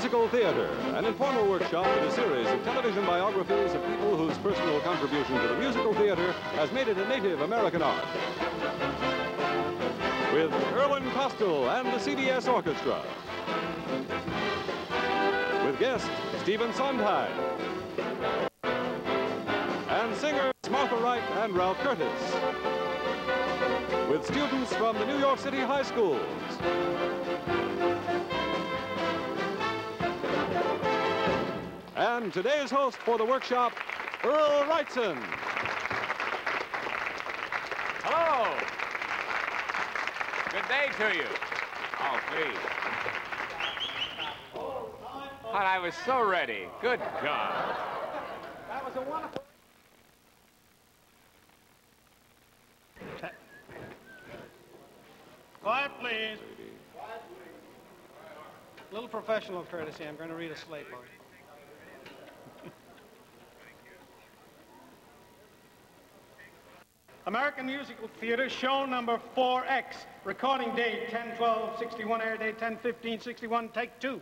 Musical Theater, an informal workshop in a series of television biographies of people whose personal contribution to the musical theater has made it a native American art. With Irwin Kostal and the CBS Orchestra. With guest Stephen Sondheim. And singers Martha Wright and Ralph Curtis. With students from the New York City high schools. And today's host for the workshop, Earl Wrightson. Hello. Good day to you. Oh, please. But I was so ready. Good God. That was a wonderful... Quiet, please. A little professional courtesy. I'm going to read a slate book. American Musical Theater, show number 4X. Recording date 10/12/61, air date 10/15/61, take 2.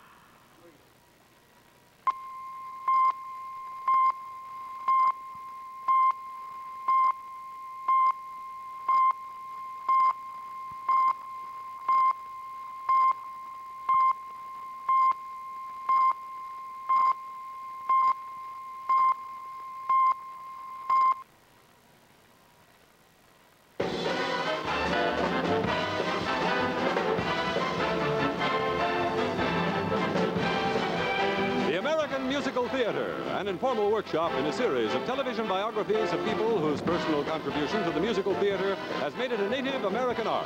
Musical Theater, an informal workshop in a series of television biographies of people whose personal contribution to the musical theater has made it a native American art.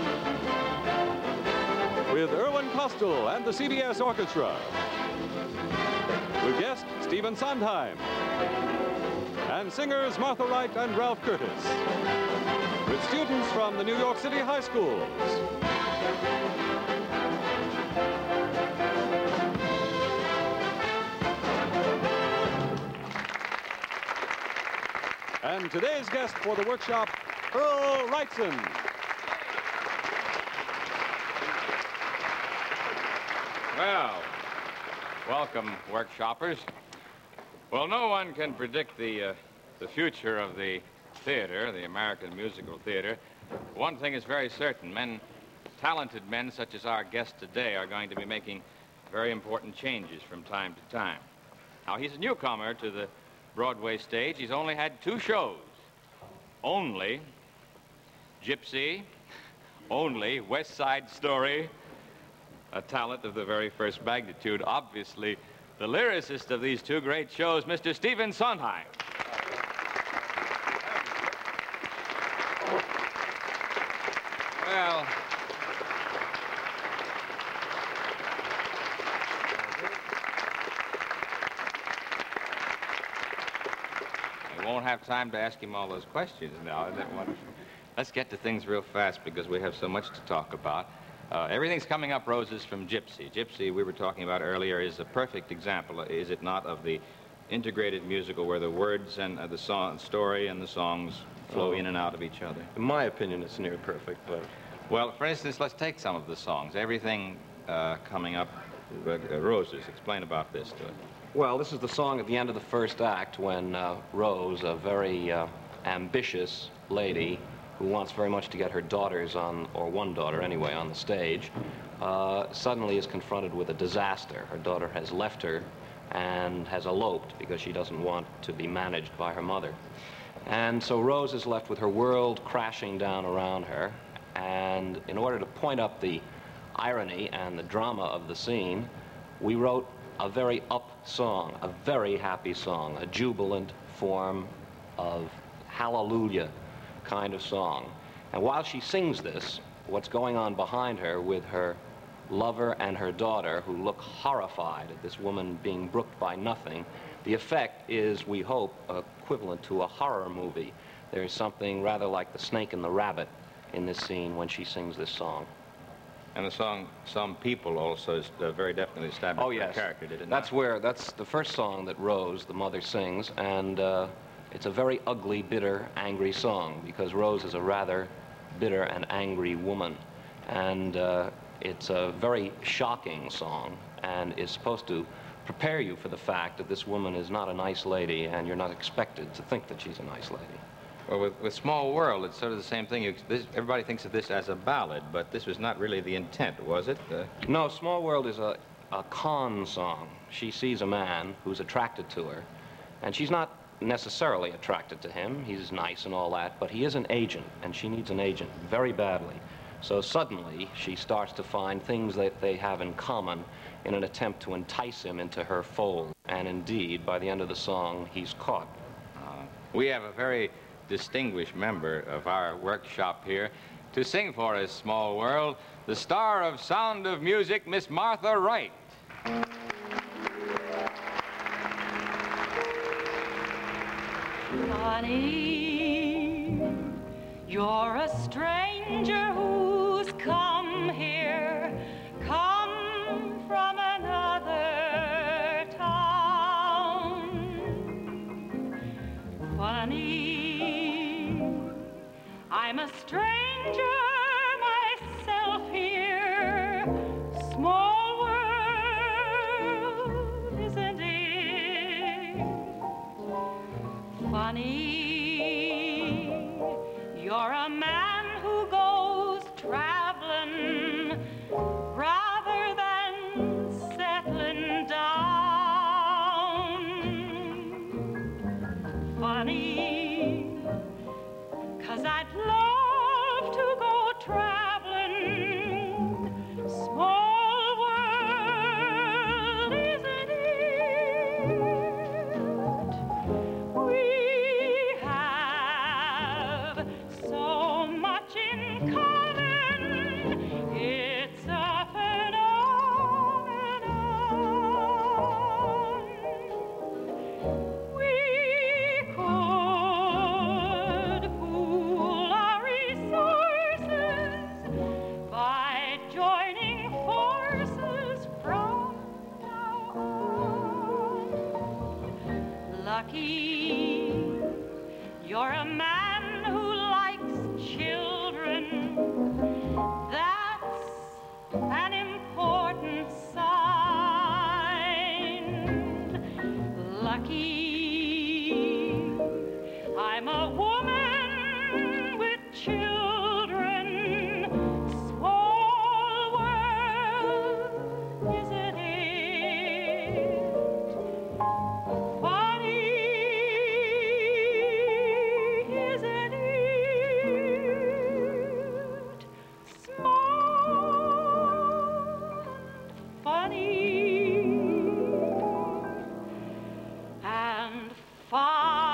With Irwin Kostal and the CBS Orchestra. With guest Stephen Sondheim. And singers Martha Wright and Ralph Curtis. With students from the New York City high schools. And today's guest for the workshop, Earl Wrightson. Well, welcome, workshoppers. Well, no one can predict the future of the theater, the American musical theater. One thing is very certain. Talented men such as our guest today are going to be making very important changes from time to time. Now, he's a newcomer to the Broadway stage. He's only had 2 shows. Only Gypsy, only West Side Story, a talent of the very first magnitude. Obviously, the lyricist of these 2 great shows, Mr. Stephen Sondheim. Well, I won't have time to ask him all those questions now. Isn't that wonderful? Let's get to things real fast because we have so much to talk about. Everything's coming up roses from Gypsy. Gypsy, we were talking about earlier, is a perfect example, is it not, of the integrated musical where the words and the story and the songs flow in and out of each other. In my opinion, it's near perfect, but... Well, for instance, let's take some of the songs. Everything coming up, roses. Explain about this to us. Well, this is the song at the end of the first act when Rose, a very ambitious lady who wants very much to get her daughters on, or one daughter anyway, on the stage, suddenly is confronted with a disaster. Her daughter has left her and has eloped because she doesn't want to be managed by her mother. And so Rose is left with her world crashing down around her, and in order to point up the irony and the drama of the scene, we wrote a very up song, a very happy song, a jubilant form of hallelujah kind of song. And while she sings this, what's going on behind her with her lover and her daughter, who look horrified at this woman being brooked by nothing, the effect is, we hope, equivalent to a horror movie. There's something rather like the snake and the rabbit in this scene when she sings this song. And the song Some People also is very definitely established her character, did it not? That's the first song that Rose, the mother, sings, and it's a very ugly, bitter, angry song because Rose is a rather bitter and angry woman. And it's a very shocking song, and is supposed to prepare you for the fact that this woman is not a nice lady, and you're not expected to think that she's a nice lady. Well, with Small World, it's sort of the same thing. Everybody thinks of this as a ballad, but this was not really the intent, was it? No, Small World is a con song. She sees a man who's attracted to her, and she's not necessarily attracted to him. He's nice and all that, but he is an agent, and she needs an agent very badly. So suddenly, she starts to find things that they have in common in an attempt to entice him into her fold. And indeed, by the end of the song, he's caught. We have a very distinguished member of our workshop here to sing for us, Small World, the star of Sound of Music, Miss Martha Wright. Honey, you're a stranger who's come here, come from another town. Funny, I'm a stranger myself here. Small world, isn't it? Funny, you're a man who goes traveling rather than settling down. Funny, 'cause I'd love to go traveling. Small world, isn't it? We have so much in common. It's a phenomenon. We could pool our resources by joining forces from now on. Lucky, you're a man who likes children. That's an important sign. Lucky, I'm a woman with children. Small world, isn't it? Funny, isn't it? Small and funny and fine.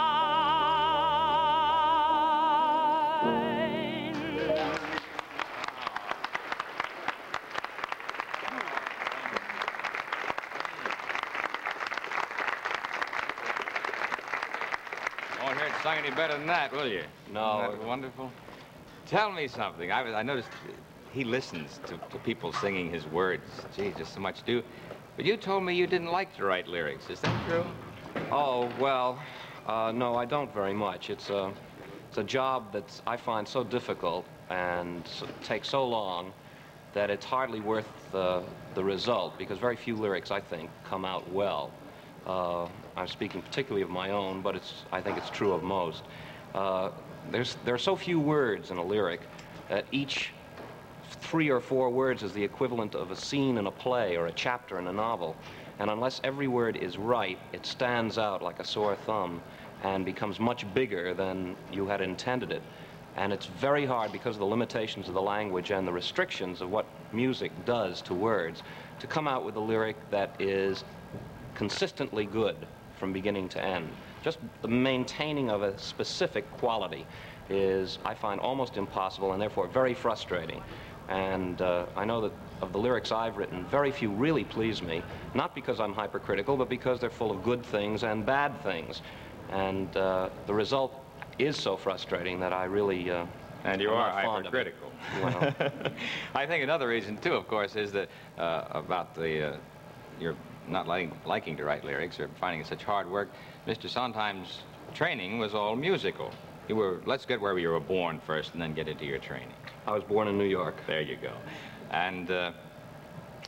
Won't hear it sung any better than that, will you? No. Isn't that wonderful? Tell me something. I noticed he listens to people singing his words. Gee, just so much to do. But you told me you didn't like to write lyrics. Is that true? Oh, well, no, I don't very much. It's a job that I find so difficult and takes so long that it's hardly worth the result, because very few lyrics, I think, come out well. I'm speaking particularly of my own, but I think it's true of most. There are so few words in a lyric that each 3 or 4 words is the equivalent of a scene in a play or a chapter in a novel. And unless every word is right, it stands out like a sore thumb and becomes much bigger than you had intended it. And it's very hard, because of the limitations of the language and the restrictions of what music does to words, to come out with a lyric that is consistently good from beginning to end. Just the maintaining of a specific quality is, I find, almost impossible, and therefore very frustrating. And I know that of the lyrics I've written, very few really please me, not because I'm hypercritical, but because they're full of good things and bad things. And the result is so frustrating that I really And you are hypercritical. Well, I think another reason, too, of course, is that about your not liking to write lyrics or finding it such hard work. Mr. Sondheim's training was all musical. Let's get where you were born first and then get into your training. I was born in New York. There you go. And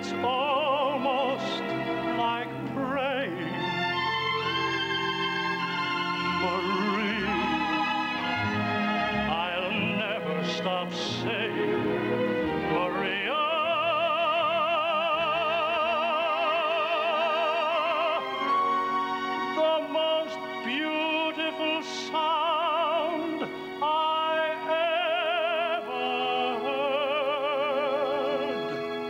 it's almost like praying. Marie, I'll never stop saying, Maria. The most beautiful sound I ever heard.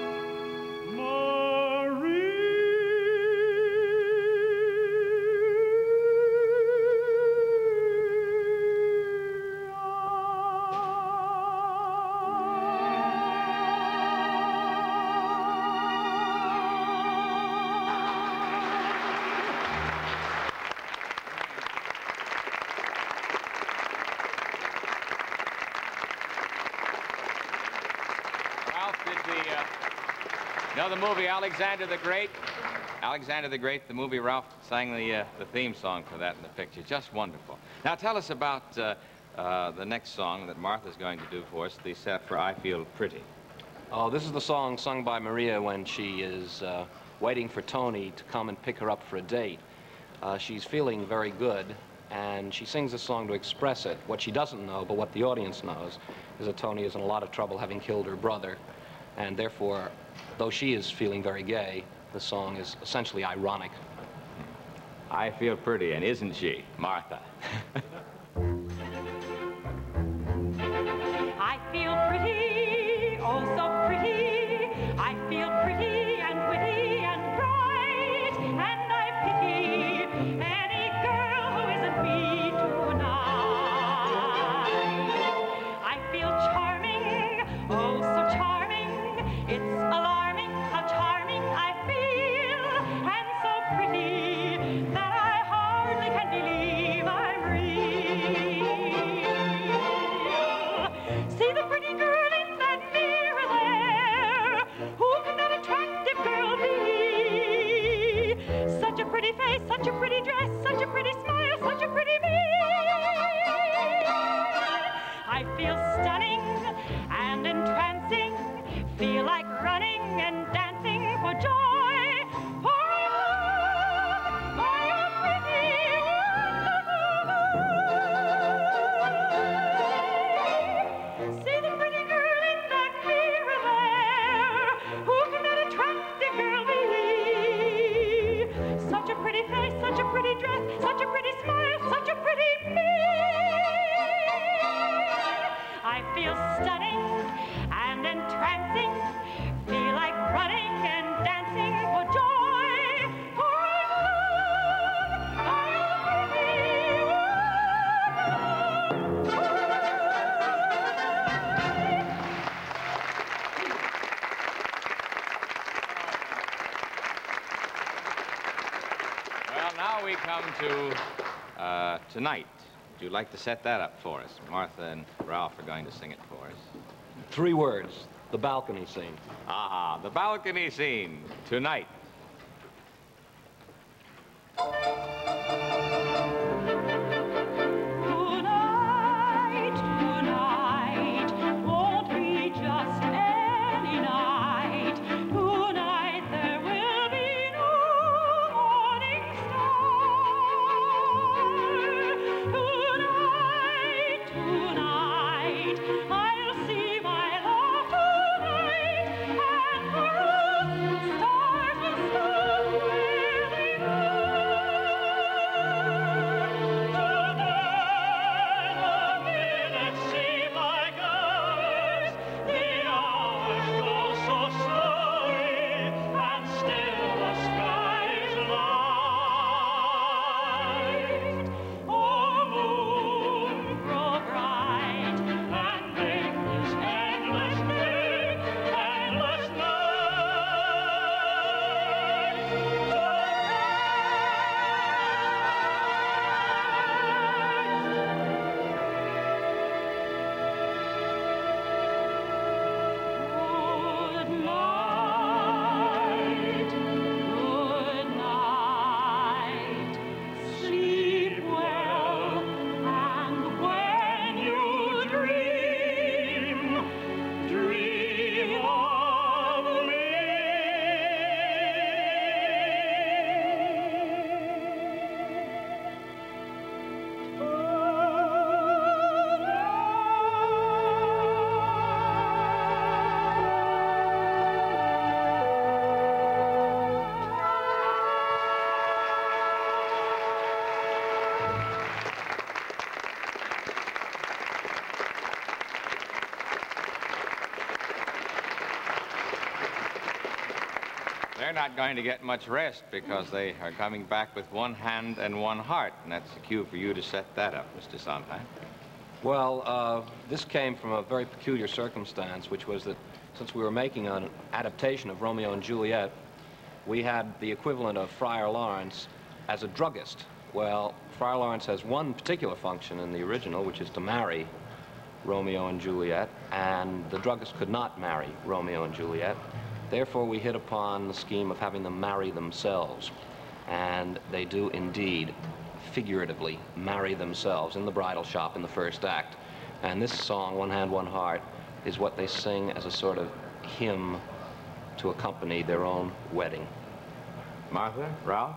Ralph, did you know the movie Alexander the Great? Alexander the Great, the movie, Ralph sang the theme song for that in the picture. Just wonderful. Now tell us about the next song that Martha's going to do for us, the set for I Feel Pretty. Oh, this is the song sung by Maria when she is waiting for Tony to come and pick her up for a date. She's feeling very good, and she sings this song to express it. What she doesn't know, but what the audience knows, is that Tony is in a lot of trouble having killed her brother, and therefore, though she is feeling very gay, the song is essentially ironic. I Feel Pretty, and isn't she, Martha? I feel pretty, oh so pretty. I feel pretty and witty and bright, and I pity any girl who isn't me tonight. I feel charming, oh so charming. It's alarming how charming I feel, and so pretty that I hardly can believe I'm real. See the pretty girl in that mirror there. Who can that attractive girl be? Such a pretty face, such a pretty dress, such a pretty smile, such a pretty me. I feel stunning and entrancing, feel like running and dancing for joy. For I'm loved by a pretty, wonderful. See the pretty girl in that mirror there. Who can that attractive girl be? Such a pretty face, such a pretty dress, such a pretty smile, such a pretty me. I feel stunning and entrancing, feel like running and dancing for joy. For I'm loved by a pretty, Well, now we come to Tonight. Would you like to set that up for us? Martha and Ralph are going to sing it for us. 3 words, the balcony scene. Ah, the balcony scene, Tonight. Tonight, tonight, won't be just any night. Tonight there will be no morning star. Tonight, tonight, I'll see my love tonight, and the stars will they're not going to get much rest because they are coming back with one hand and one heart, and that's the cue for you to set that up, Mr. Sondheim. Well, this came from a very peculiar circumstance, which was that since we were making an adaptation of Romeo and Juliet, we had the equivalent of Friar Lawrence as a druggist. Well, Friar Lawrence has one particular function in the original, which is to marry Romeo and Juliet, and the druggist could not marry Romeo and Juliet. Therefore, we hit upon the scheme of having them marry themselves. And they do indeed, figuratively, marry themselves in the bridal shop in the first act. And this song, One Hand, One Heart, is what they sing as a sort of hymn to accompany their own wedding. Martha, Ralph?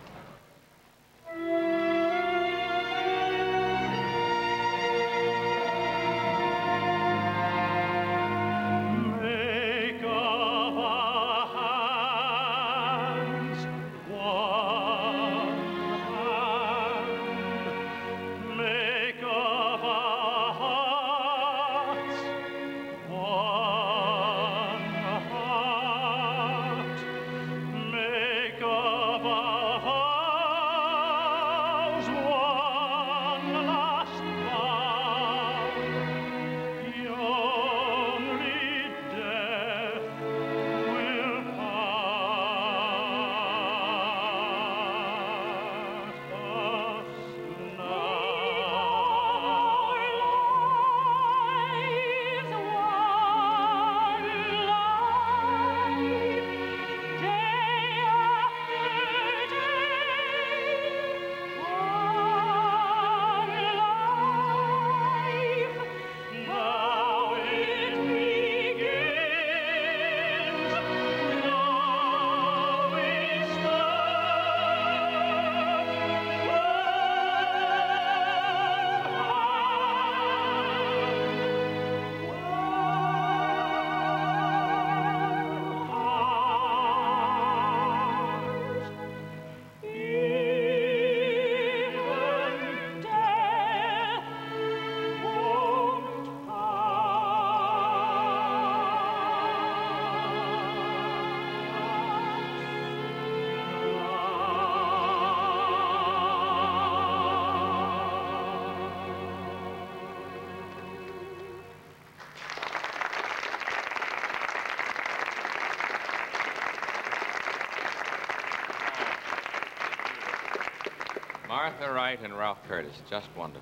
Martha Wright and Ralph Curtis, just wonderful.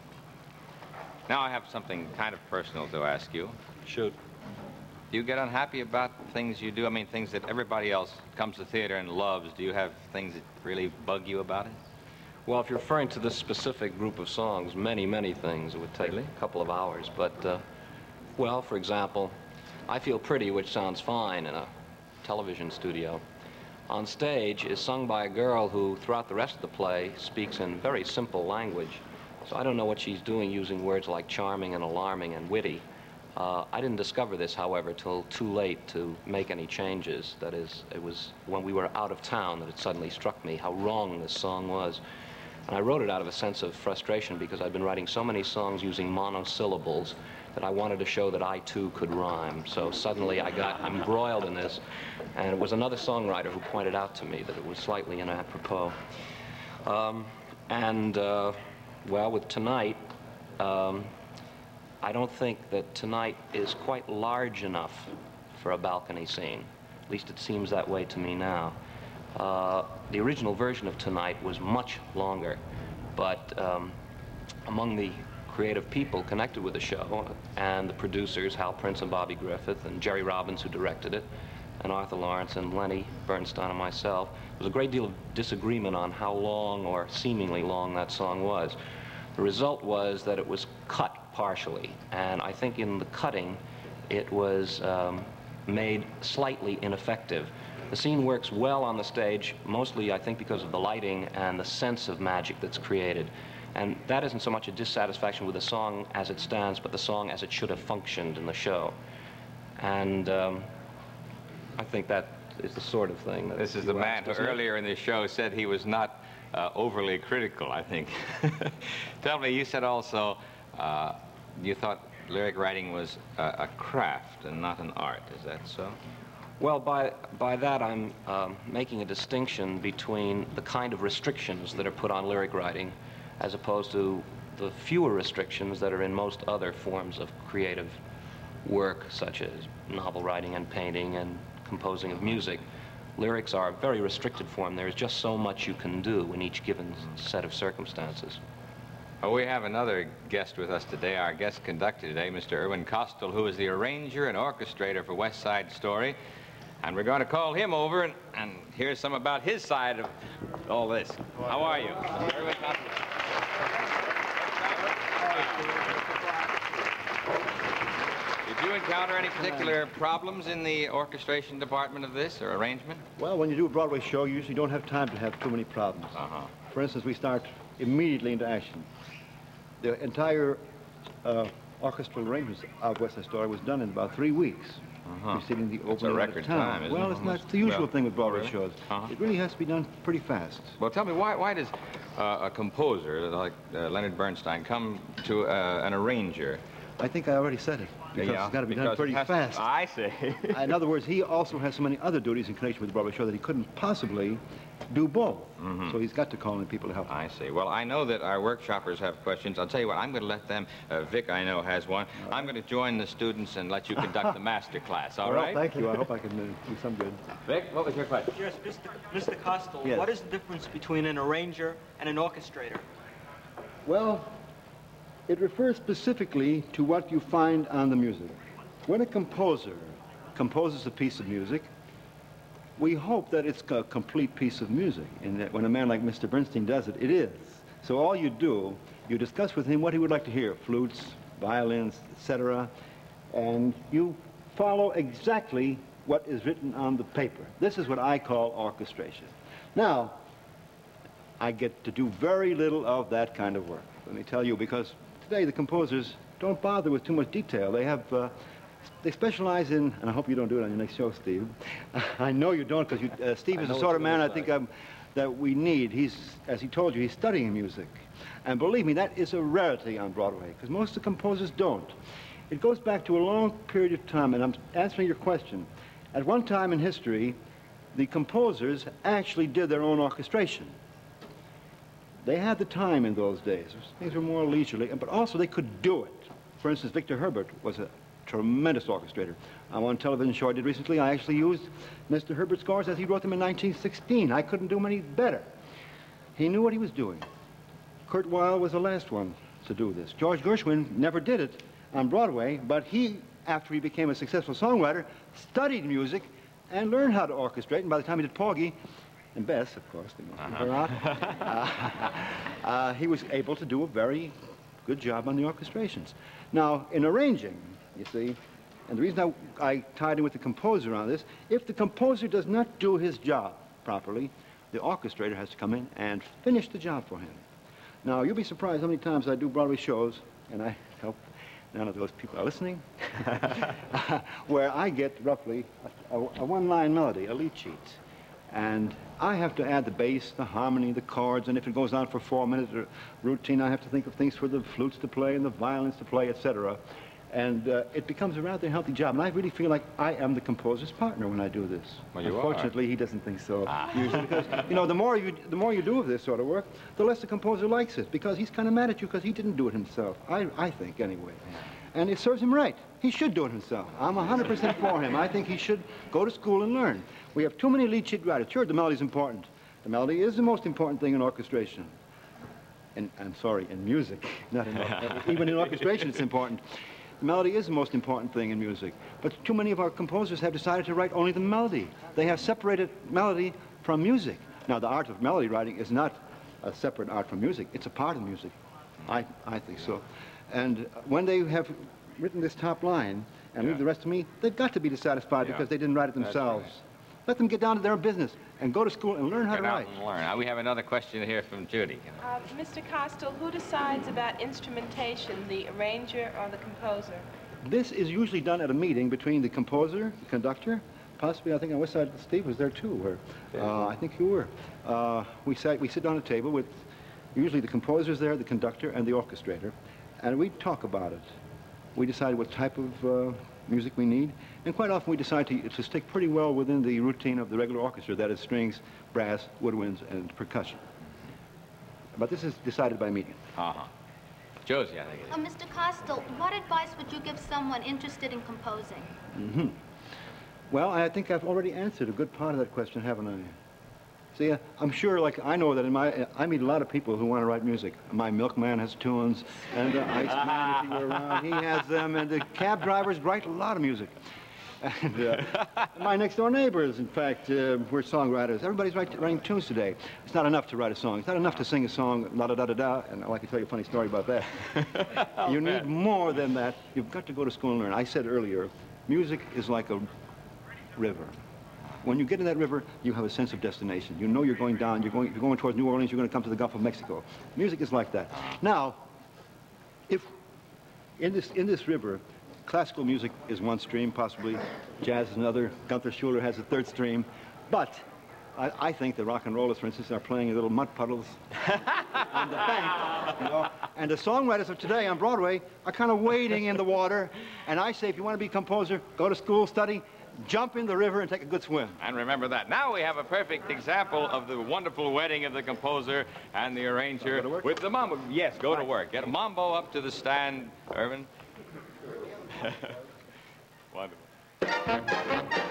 Now I have something kind of personal to ask you. Shoot. Do you get unhappy about things you do? I mean, things that everybody else comes to theater and loves. Do you have things that really bug you about it? Well, if you're referring to this specific group of songs, many, many things. It would take a couple of hours. But, well, for example, I Feel Pretty, which sounds fine in a television studio, on stage is sung by a girl who, throughout the rest of the play, speaks in very simple language. So I don't know what she's doing using words like charming and alarming and witty. I didn't discover this, however, till too late to make any changes. That is, it was when we were out of town that it suddenly struck me how wrong this song was. And I wrote it out of a sense of frustration because I'd been writing so many songs using monosyllables that I wanted to show that I, too, could rhyme. So suddenly I got embroiled in this, and it was another songwriter who pointed out to me that it was slightly inapropos. Well, with Tonight, I don't think that Tonight is quite large enough for a balcony scene. At least it seems that way to me now. The original version of Tonight was much longer, but among the creative people connected with the show and the producers, Hal Prince and Bobby Griffith, and Jerry Robbins, who directed it, and Arthur Lawrence and Lenny Bernstein and myself, there was a great deal of disagreement on how long or seemingly long that song was. The result was that it was cut partially, and I think in the cutting it was made slightly ineffective. The scene works well on the stage, mostly I think because of the lighting and the sense of magic that's created. And that isn't so much a dissatisfaction with the song as it stands, but the song as it should have functioned in the show. And I think that is the sort of thing that... This is the man who earlier in the show said he was not overly critical, I think. Tell me, you said also you thought lyric writing was a craft and not an art. Is that so? Well, by that I'm making a distinction between the kind of restrictions that are put on lyric writing as opposed to the fewer restrictions that are in most other forms of creative work, such as novel writing and painting and composing of music. Lyrics are a very restricted form. There is just so much you can do in each given set of circumstances. Well, we have another guest with us today, our guest conductor today, Mr. Irwin Kostel, who is the arranger and orchestrator for West Side Story. And we're going to call him over and hear some about his side of all this. How are you? Mr. Irwin Kostel. Did you encounter any particular problems in the orchestration department of this, or arrangement? Well, when you do a Broadway show, you usually don't have time to have too many problems. For instance, we start immediately into action. The entire orchestral arrangements of West Side Story was done in about 3 weeks, preceding the opening That's a record of the town. time, isn't Well, it? it's not the usual thing with Broadway Really? shows. It really has to be done pretty fast. Well, tell me, why does a composer like Leonard Bernstein come to an arranger? I think I already said it, because it's got to be done pretty fast. I see. In other words, he also has so many other duties in connection with the Broadway show that he couldn't possibly do both. So he's got to call in people to help him. I see. Well, I know that our workshoppers have questions. I'll tell you what, I'm going to let them, Vic, I know, has one. I'm going to join the students and let you conduct the master class, all right? Well, thank you. I hope I can do some good. Vic, what was your question? Yes, Mr. Kostel, Yes. what is the difference between an arranger and an orchestrator? Well, it refers specifically to what you find on the music. When a composer composes a piece of music, we hope that it's a complete piece of music, and that when a man like Mr. Bernstein does it, it is. So all you do, you discuss with him what he would like to hear, flutes, violins, etc., and you follow exactly what is written on the paper. This is what I call orchestration. Now, I get to do very little of that kind of work, let me tell you, because today the composers don't bother with too much detail. They specialize in, and I hope you don't do it on your next show, Steve. I know you don't, because Steve is the sort of man I think that we need. As he told you, he's studying music. And believe me, that is a rarity on Broadway, because most of the composers don't. It goes back to a long period of time, and I'm answering your question. At one time in history, the composers actually did their own orchestration. They had the time in those days. Things were more leisurely, but also they could do it. For instance, Victor Herbert was a tremendous orchestrator. On one television show I did recently, I actually used Mr. Herbert's scores as he wrote them in 1916. I couldn't do them any better. He knew what he was doing. Kurt Weill was the last one to do this. George Gershwin never did it on Broadway, but he, after he became a successful songwriter, studied music and learned how to orchestrate, and by the time he did Porgy, and Bess, of course, he was able to do a very good job on the orchestrations. Now, in arranging, you see, and the reason I tied in with the composer on this, if the composer does not do his job properly, the orchestrator has to come in and finish the job for him. Now, you'll be surprised how many times I do Broadway shows, and I hope none of those people are listening, where I get roughly a one-line melody, a lead sheet. And I have to add the bass, the harmony, the chords, and if it goes on for 4 minutes or routine, I have to think of things for the flutes to play and the violins to play, etc. And it becomes a rather healthy job. And I really feel like I am the composer's partner when I do this. Well, you Unfortunately, he doesn't think so usually, because you know the more you do of this sort of work, the less the composer likes it, because he's kind of mad at you because he didn't do it himself. I think anyway. And it serves him right. He should do it himself. I'm 100% for him. I think he should go to school and learn. We have too many lead sheet writers. Sure, the melody's important. The melody is the most important thing in orchestration. And I'm sorry, in music. Not in even in orchestration, it's important. The melody is the most important thing in music. But too many of our composers have decided to write only the melody. They have separated melody from music. Now, the art of melody writing is not a separate art from music. It's a part of music. I think so. And when they have written this top line and leave the rest to me, they've got to be dissatisfied because they didn't write it themselves. Right. Let them get down to their business and go to school and learn how to write. And learn. Now, we have another question here from Judy. Mr. Kostel, who decides about instrumentation, the arranger or the composer? This is usually done at a meeting between the composer, the conductor, possibly, I think on West Side, Steve was there too, where I think you were. We sit down at a table with usually the composer's there, the conductor, and the orchestrator, and we talk about it. We decide what type of music we need. And quite often we decide to stick pretty well within the routine of the regular orchestra, that is strings, brass, woodwinds, and percussion. But this is decided by meeting. Josie, I think it is. Mr. Costel, what advice would you give someone interested in composing? Well, I think I've already answered a good part of that question, haven't I? See, I'm sure, like, I know that I meet a lot of people who want to write music. My milkman has tunes, and the Iceman, if he were around, he has them, and the cab drivers write a lot of music. And my next-door neighbors, in fact, we're songwriters. Everybody's writing tunes today. It's not enough to write a song. It's not enough to sing a song, la-da-da-da-da, and I'd like to tell you a funny story about that. You need more than that. You've got to go to school and learn. I said earlier, music is like a river. When you get in that river, you have a sense of destination. You know you're going down, you're going towards New Orleans, you're going to come to the Gulf of Mexico. Music is like that. Now, if in this river, classical music is one stream, possibly jazz is another, Gunther Schuller has a third stream, but I think the rock and rollers, for instance, are playing in little mud puddles on the bank, you know, and the songwriters of today on Broadway are kind of wading in the water, and I say if you want to be a composer, go to school, study, jump in the river and take a good swim. And remember that. Now we have a perfect example of the wonderful wedding of the composer and the arranger with the mambo. Yes, go to work. Get a mambo up to the stand, Irvin. Wonderful.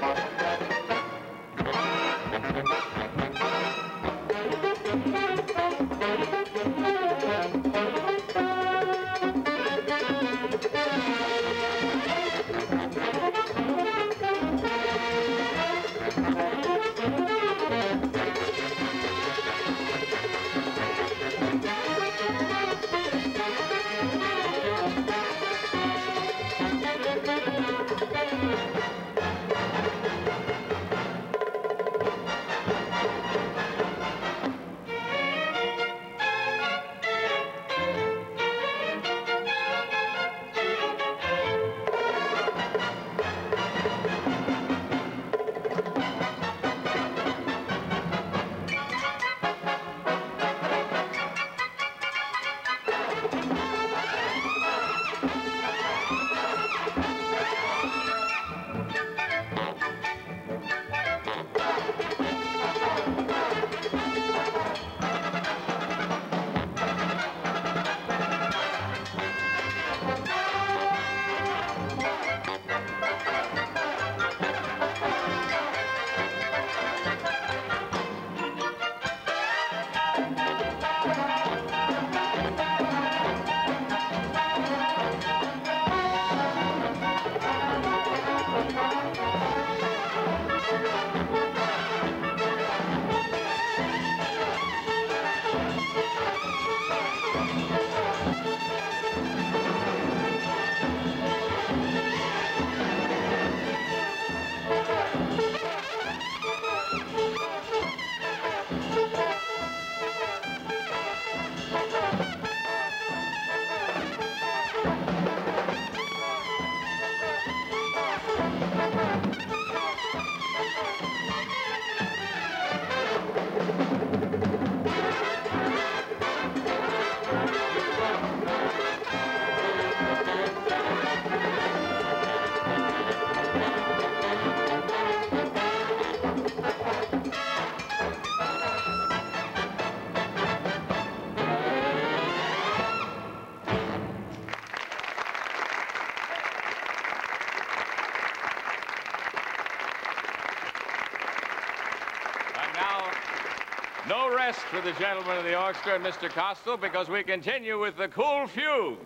No rest for the gentlemen of the orchestra and Mr. Costel, because we continue with the Cool Fugue.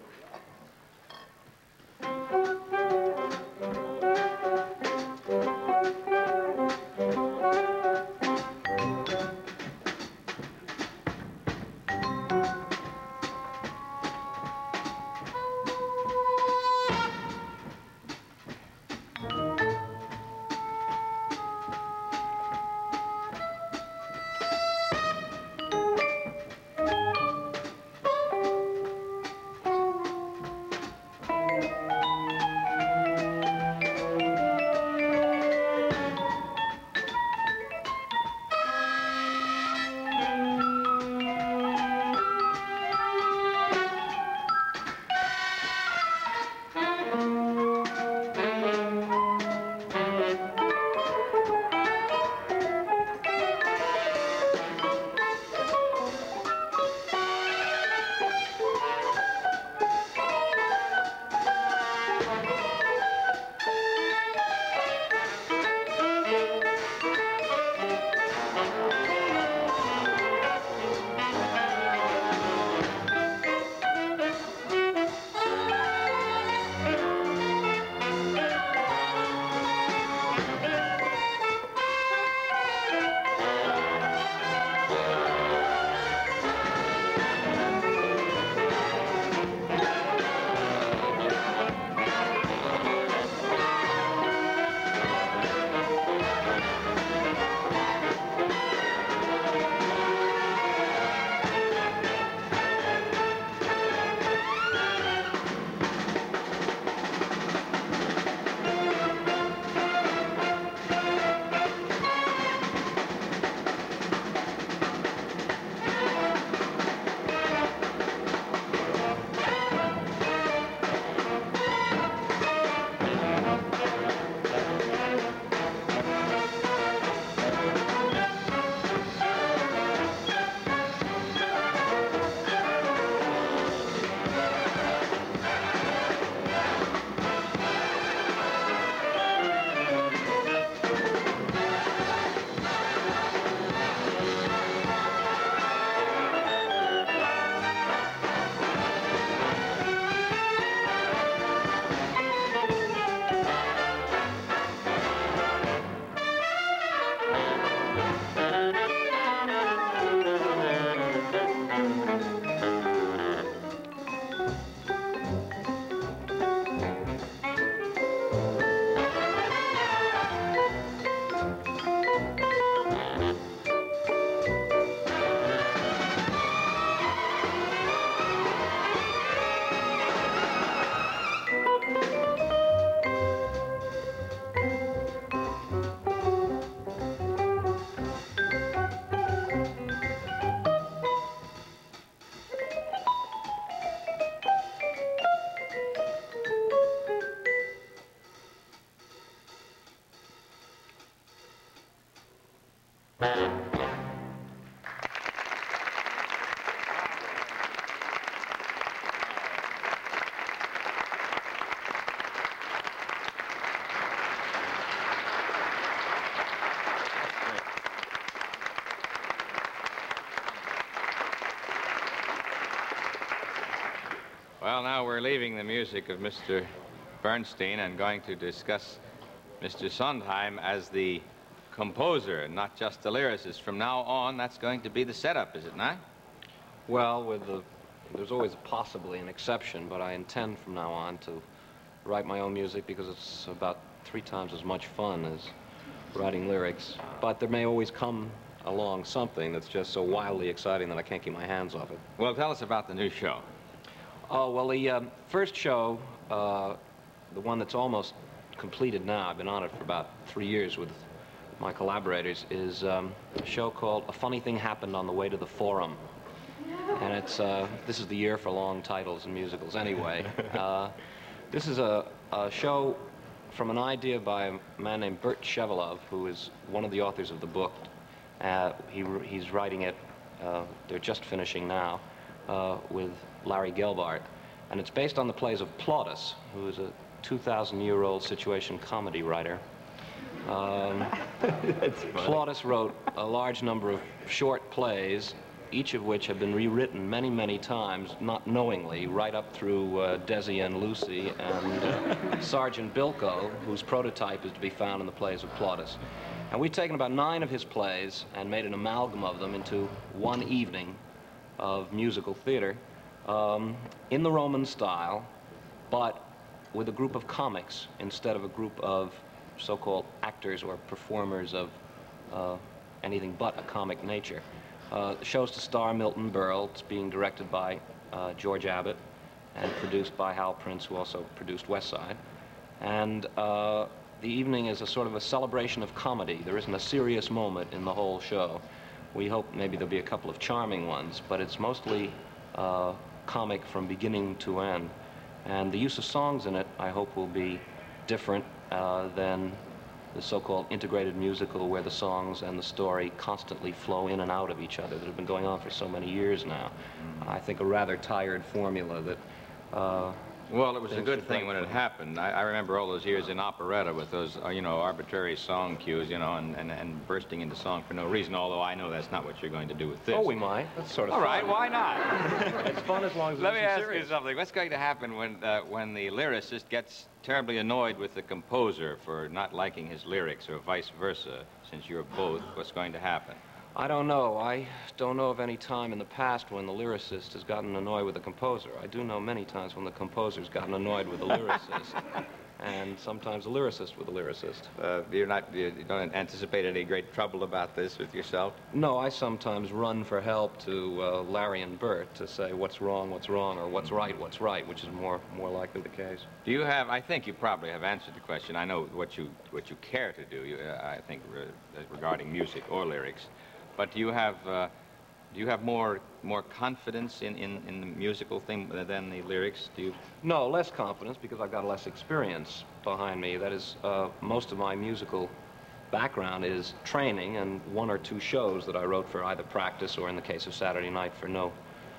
Well, now we're leaving the music of Mr. Bernstein and going to discuss Mr. Sondheim as the composer, not just the lyricist. From now on, that's going to be the setup, is it not? Well, there's always possibly an exception, but I intend from now on to write my own music because it's about 3 times as much fun as writing lyrics. But there may always come along something that's just so wildly exciting that I can't keep my hands off it. Well, tell us about the new show. Oh, well, the first show, the one that's almost completed now, I've been on it for about 3 years with my collaborators, is a show called A Funny Thing Happened on the Way to the Forum. And it's, this is the year for long titles in musicals anyway. This is a show from an idea by a man named Bert Shevelov, who is one of the authors of the book. He's writing it, they're just finishing now, with Larry Gelbart. And it's based on the plays of Plautus, who is a 2,000-year-old situation comedy writer. Plautus wrote a large number of short plays, each of which have been rewritten many, many times, not knowingly, right up through Desi and Lucy and Sergeant Bilko, whose prototype is to be found in the plays of Plautus. And we've taken about 9 of his plays and made an amalgam of them into one evening of musical theater in the Roman style, but with a group of comics instead of a group of so-called actors or performers of anything but a comic nature. The show's to star Milton Berle. It's being directed by George Abbott and produced by Hal Prince, who also produced West Side. And the evening is a sort of a celebration of comedy. There isn't a serious moment in the whole show. We hope maybe there'll be a couple of charming ones, but it's mostly comic from beginning to end. And the use of songs in it, I hope, will be different than the so-called integrated musical where the songs and the story constantly flow in and out of each other that have been going on for so many years now. I think a rather tired formula that... well, it was a good thing when it happened. I remember all those years in operetta with those, you know, arbitrary song cues, you know, and bursting into song for no reason, although I know that's not what you're going to do with this. Oh, we might. That's sort of all fun. right, why not? It's fun as long as Let me ask serious. you something. What's going to happen when the lyricist gets terribly annoyed with the composer for not liking his lyrics, or vice versa, since you're both? What's going to happen? I don't know. I don't know of any time in the past when the lyricist has gotten annoyed with the composer. I do know many times when the composer's gotten annoyed with the lyricist, and sometimes the lyricist with the lyricist. You don't anticipate any great trouble about this with yourself? No, I sometimes run for help to Larry and Bert to say what's wrong, or what's right, which is more likely the case. Do you have? I think you probably have answered the question. I know what you care to do. I think regarding music or lyrics. But do you have more confidence in the musical thing than the lyrics? Do you? No, less confidence because I've got less experience behind me. That is, most of my musical background is training and 1 or 2 shows that I wrote for either practice or, in the case of Saturday Night, for no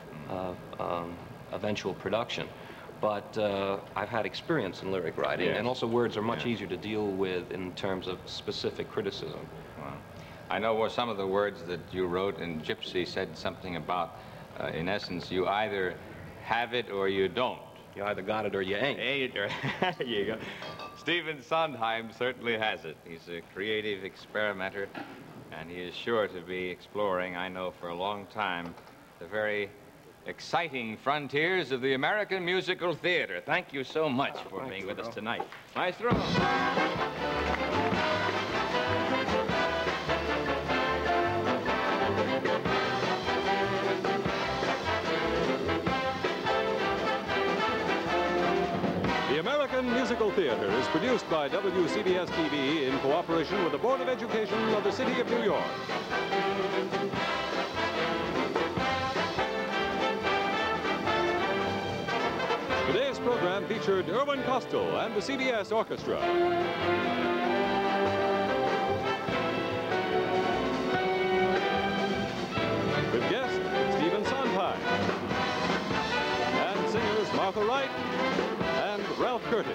eventual production. But I've had experience in lyric writing, and also words are much easier to deal with in terms of specific criticism. Wow. I know some of the words that you wrote in Gypsy said something about, in essence, you either have it or you don't. You either got it or you ain't. There you go. Stephen Sondheim certainly has it. He's a creative experimenter, and he is sure to be exploring, I know for a long time, the very exciting frontiers of the American musical theater. Thank you so much for being with us tonight. Maestro. The American Musical Theater is produced by WCBS-TV in cooperation with the Board of Education of the City of New York. Today's program featured Irwin Kostal and the CBS Orchestra. Martha Wright and Ralph Curtis.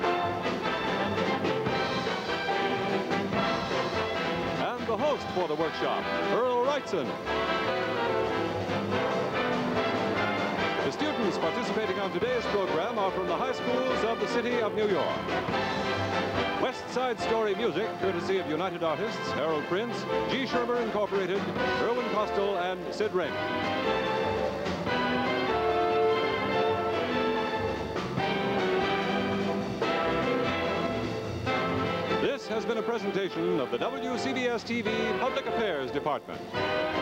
And the host for the workshop, Earl Wrightson. The students participating on today's program are from the high schools of the city of New York. West Side Story music, courtesy of United Artists, Harold Prince, G. Schirmer Incorporated, Irwin Kostal, and Sid Raymond. This has been a presentation of the WCBS-TV Public Affairs Department.